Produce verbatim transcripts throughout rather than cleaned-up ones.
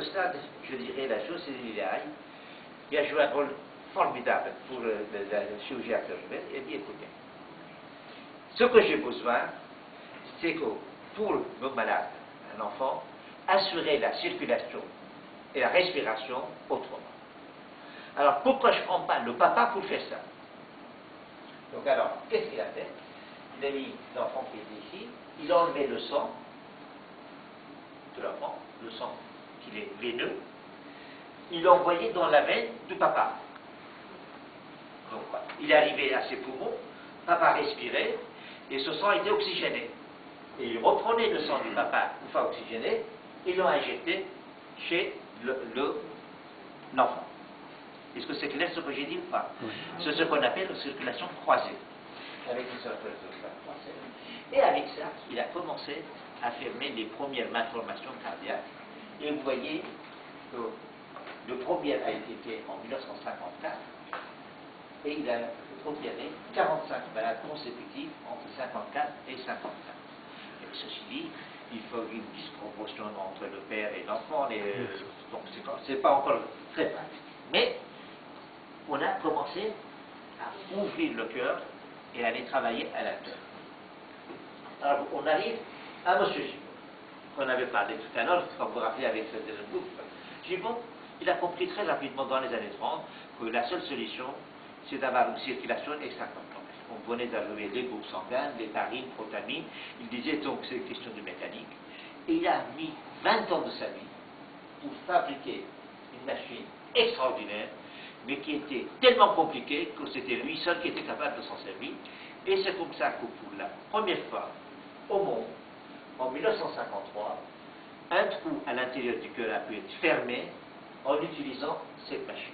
ce stade, je dirais la chose, c'est l'idéal. Il a joué un rôle formidable pour euh, la, la chirurgie artérielle. Et bien écoutez, ce que j'ai besoin, c'est que pour nos malades, un enfant, assurer la circulation et la respiration autrement. Alors pourquoi je ne prends pas le papa pour faire ça? Donc alors, qu'est-ce qu'il a fait? Il a mis l'enfant qui était ici, il a enlevé le sang de l'enfant, le sang qui est veineux, il l'a envoyé dans la veine du papa. Donc il est arrivé à ses poumons, papa respirait, et ce sang était oxygéné. Et il reprenait le sang du papa, une fois oxygéné, et l'ont injecté chez l'enfant. Est-ce que c'est clair ce que j'ai dit ou pas? Oui. C'est ce qu'on appelle la circulation croisée. Avec une circulation croisée. Et avec ça, il a commencé à fermer les premières malformations cardiaques. Et vous voyez que le premier a été fait en mille neuf cent cinquante-quatre, et il a opéré quarante-cinq malades consécutifs entre cinquante-quatre et cinquante-quatre. Et ceci dit, il faut une disproportion entre le père et l'enfant, euh, donc c'est pas encore très pratique. Mais on a commencé à ouvrir le cœur et à aller travailler à la cœur. Alors on arrive à M. Gibbon, qu'on avait parlé tout à l'heure, quand vous vous rappelez avec ce groupe. Gibbon, il a compris très rapidement dans les années trente que la seule solution, c'est d'avoir une circulation extracorporelle. On venait d'arriver les groupes sanguins, les parines, protamines. Il disait donc que c'est une question de mécanique. Et il a mis vingt ans de sa vie pour fabriquer une machine extraordinaire, mais qui était tellement compliquée que c'était lui seul qui était capable de s'en servir. Et c'est comme ça que pour la première fois au monde, en mille neuf cent cinquante-trois, un trou à l'intérieur du cœur a pu être fermé en utilisant cette machine.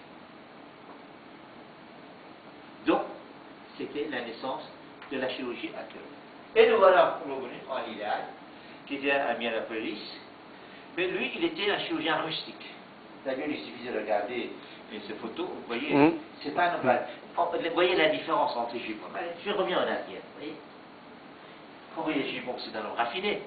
Donc, c'était la naissance de la chirurgie artérielle. Et nous voilà revenus en idéal, qui était à Minneapolis, mais lui, il était un chirurgien rustique. D'ailleurs, il suffisait de regarder ces photos, vous voyez, mmh. c'est pas normal. Vous voyez la différence entre les Gibbons. Je reviens en arrière, vous voyez. Vous voyez les Gibbons, c'est un homme raffiné.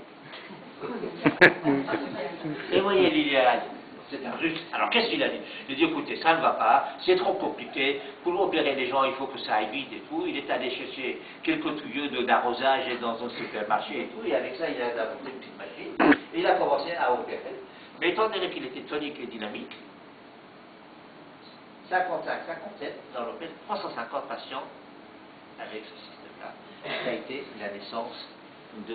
Et vous voyez l'idéal, c'est un russe. Alors qu'est-ce qu'il a dit? Il a dit, écoutez, ça ne va pas, c'est trop compliqué, pour opérer les gens, il faut que ça aille vite et tout. Il est allé chercher quelques tuyaux d'arrosage dans un supermarché et tout, et avec ça, il a adapté une petite machine, et il a commencé à opérer. Mais étant donné qu'il était tonique et dynamique, cinquante-cinq cinquante-sept, dans l'opération, trois cent cinquante patients avec ce système-là. Ça a été la naissance de,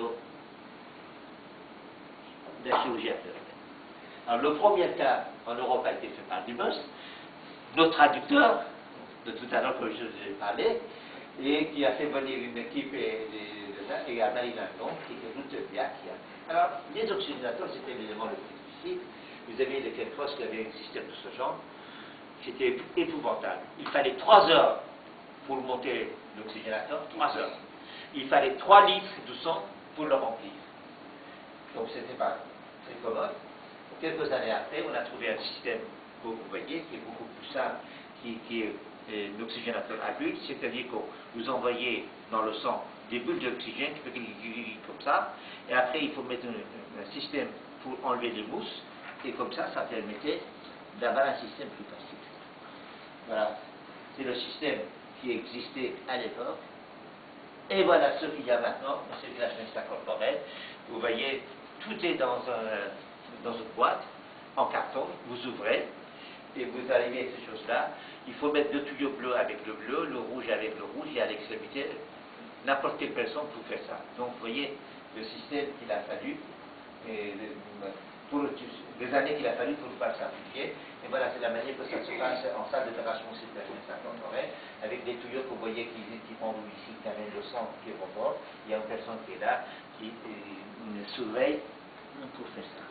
de la chirurgie artérielle. Alors, le premier cas en Europe a été fait par Dubus, notre traducteur, de tout à l'heure que je vous ai parlé, et qui a fait venir une équipe et, de, de, de, et à Marie Landon, qui était Routebiac. Alors, les oxygénateurs, c'était l'élément le plus difficile. Vous avez les Kelkros qui avaient un système de ce genre. C'était épouvantable. Il fallait trois heures pour monter l'oxygénateur, trois heures. Il fallait trois litres de sang pour le remplir. Donc, c'était pas très commode. Quelques années après, on a trouvé un système que vous voyez, qui est beaucoup plus simple, qui, qui est l'oxygénateur à bulles, c'est-à-dire que vous envoyez dans le sang des bulles d'oxygène qui peuvent comme ça, et après il faut mettre un, un système pour enlever les mousses, et comme ça, ça permettait d'avoir un système plus facile. Voilà, c'est le système qui existait à l'époque, et voilà ce qu'il y a maintenant, la circulation extracorporelle. Vous voyez, tout est dans un... dans une boîte, en carton, vous ouvrez, et vous arrivez avec ces choses-là. Il faut mettre deux tuyaux bleus avec le bleu, le rouge avec le rouge, et à l'extrémité, n'importe quelle personne peut faire ça. Donc, vous voyez le système qu'il a fallu, et pour les années qu'il a fallu pour le faire simplifier. Et voilà, c'est la manière que ça se passe en salle d'opération circulation extracorporelle, avec des tuyaux que vous voyez qui, qui pendent ici, qui amènent le sang qui remonte. Il y a une personne qui est là, qui euh, surveille pour faire ça.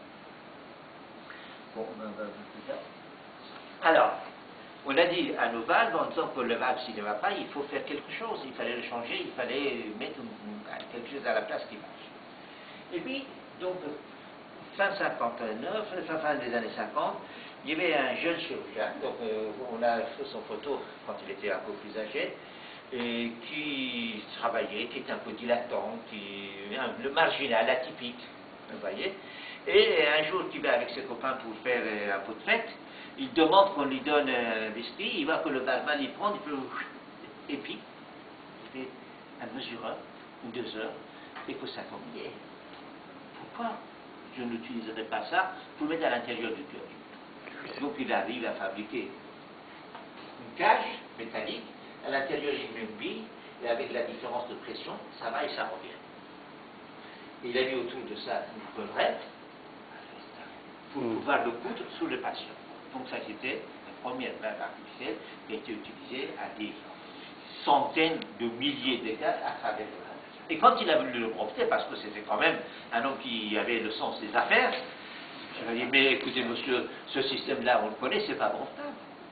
Bon, alors, on a dit à nos valves, en disant que le valve, s'il ne va pas, il faut faire quelque chose, il fallait le changer, il fallait mettre quelque chose à la place qui marche. Et puis, donc, fin cinquante-neuf, fin des années cinquante, il y avait un jeune chirurgien, donc euh, on a fait son photo quand il était un peu plus âgé, et qui travaillait, qui était un peu dilatant, qui, le marginal, atypique, vous voyez. Et un jour qu'il va avec ses copains pour faire un peu de fête, il demande qu'on lui donne un whisky, il voit que le barman il prend, il fait, et puis il fait un mesureur ou deux heures, et que ça tombe. Pourquoi je n'utiliserai pas ça pour mettre à l'intérieur du cœur? Donc il arrive à fabriquer une cage métallique, à l'intérieur il met une bille, et avec la différence de pression, ça va et ça revient. Et il a mis autour de ça une collerette pour pouvoir le coudre sous le patient. Donc ça c'était la première valve artificielle qui a été utilisée à des centaines de milliers de cas à travers le monde. Et quand il a voulu le breveter, parce que c'était quand même un homme qui avait le sens des affaires, je lui ai dit, mais écoutez monsieur, ce système-là, on le connaît, c'est pas brevetable.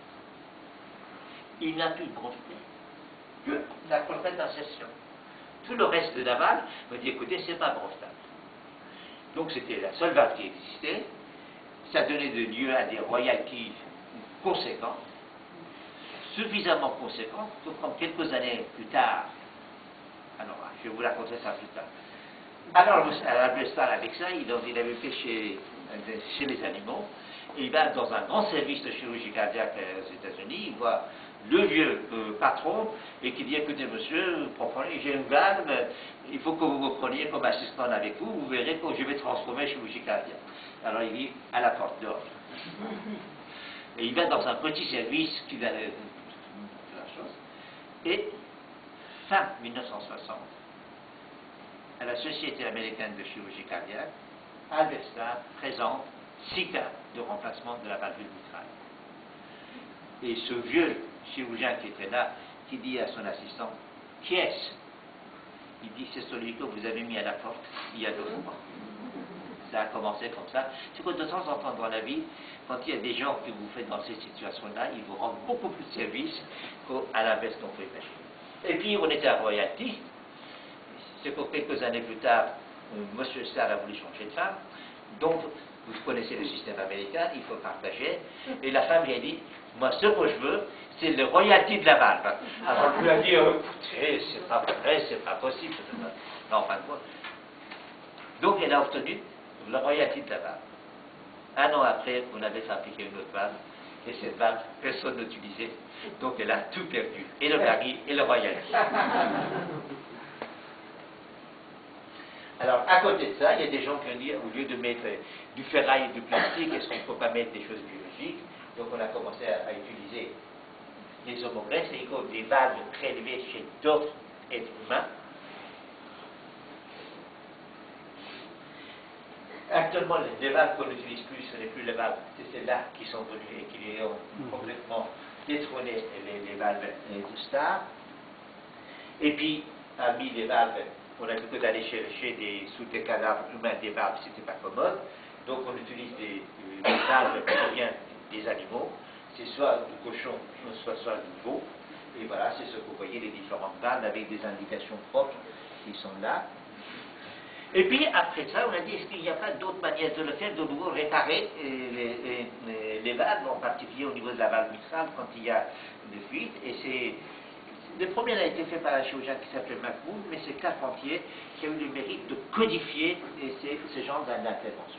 Il n'a pu breveter que la collerette d'insertion. Tout le reste de la valve me dit, écoutez, c'est pas brevetable. Donc c'était la seule valve qui existait. Ça donnait de lieu à des royalties conséquents, suffisamment conséquents, que comme quelques années plus tard, alors je vais vous raconter ça plus tard. Alors Albert Starr avec ça, il, il avait fait chez, chez les animaux, et il va dans un grand service de chirurgie cardiaque aux États-Unis, il voit le vieux euh, patron, et qui dit, écoutez monsieur, j'ai une valve, il faut que vous me preniez comme assistant avec vous, vous verrez que je vais transformer chirurgie cardiaque. Alors il dit, à la porte d'or. Et il va dans un petit service qui a la chose. Et fin mille neuf cent soixante, à la Société américaine de chirurgie cardiaque, Albert Starr présente six cas de remplacement de la valvule mitrale. Et ce vieux chirurgien qui était là, qui dit à son assistant, qui est-ce? Il dit, c'est celui que vous avez mis à la porte il y a deux mois. Ça a commencé comme ça. C'est que de temps en temps dans la vie, quand il y a des gens que vous faites dans ces situations-là, ils vous rendent beaucoup plus de service qu'à l'inverse qu'on peut faire. Et puis on était à royalty. C'est que quelques années plus tard, M. Starr a voulu changer de femme. Donc, vous connaissez le système américain, il faut partager. Et la femme lui a dit, moi ce que je veux, c'est le royalty de la valve. Alors on lui a dit, écoutez, c'est pas vrai, c'est pas possible. Non, en fin de compte. Donc elle a obtenu le royalty de la valve. Un an après, on avait fabriqué une autre valve, et cette valve, personne n'utilisait. Donc elle a tout perdu, et le mari, et le royalty. Alors, à côté de ça, il y a des gens qui ont dit, au lieu de mettre du ferraille et du plastique, est-ce qu'on ne peut pas mettre des choses biologiques? Donc on a commencé à, à utiliser les homogreffes, c'est-à-dire des valves prélevées chez d'autres êtres humains. Actuellement, les valves qu'on n'utilise plus, ce n'est plus les valves, c'est celles-là qui sont venues et qui ont complètement détrôné les, les valves de Starr. Et puis, parmi les valves, on a plutôt d'aller chercher des, sous des cadavres humains des valves, c'était pas commode. Donc on utilise des, des valves qui proviennent des animaux, c'est soit du cochon, soit, soit du veau. Et voilà, c'est ce que vous voyez, les différentes valves avec des indications propres qui sont là. Et puis après ça, on a dit, est-ce qu'il n'y a pas d'autre manière de le faire, de nouveau réparer les, les, les valves, en particulier au niveau de la valve mitrale, quand il y a des fuites. Et c'est le premier a été fait par un chirurgien qui s'appelait McMoon, mais c'est Carpentier qui a eu le mérite de codifier ces, ces genres d'intervention.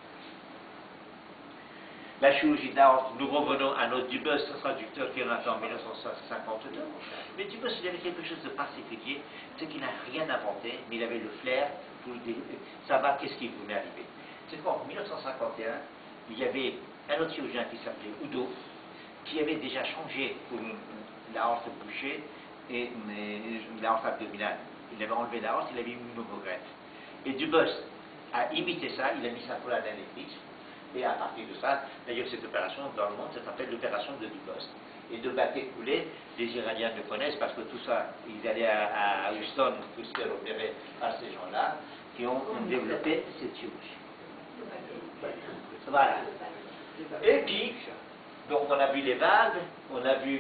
La chirurgie d'aorte, nous revenons à notre Dubus, traducteur qui est en en mille neuf cent cinquante-deux. Mais Dubus, il avait quelque chose de particulier, c'est qu'il n'a rien inventé, mais il avait le flair pour savoir qu'est-ce qui pouvait arriver. C'est qu'en mille neuf cent cinquante et un, il y avait un autre chirurgien qui s'appelait Udo, qui avait déjà changé pour l'aorte bouchée et l'aorte abdominale. Il avait enlevé l'aorte, il avait mis une homogreffe. Et Dubus a imité ça, il a mis ça pour la électrique. Et à partir de ça, d'ailleurs cette opération dans le monde, ça s'appelle l'opération de Dubus. Et de Bathé-Coulé, les Iraniens le connaissent parce que tout ça, ils allaient à, à Houston pour se faire opérer par ces gens-là qui ont développé cette chirurgie. Voilà. Et puis, donc on a vu les valves, on a vu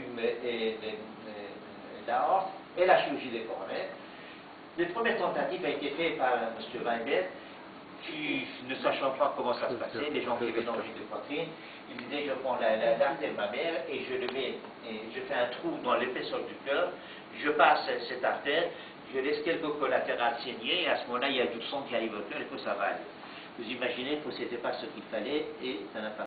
l'aorte et la chirurgie des coronaires. Les premières tentatives ont été faites par M. Weinberg, qui, ne sachant pas comment ça se passait, les gens qui avaient l'angine de poitrine, ils disaient, je prends l'artère mammaire et je le mets, et je fais un trou dans l'épaisseur du cœur, je passe cette artère, je laisse quelques collatérales saigner, et à ce moment-là, il y a du sang qui arrive au cœur et que ça va aller. vous imaginez que ce n'était pas ce qu'il fallait et ça n'a pas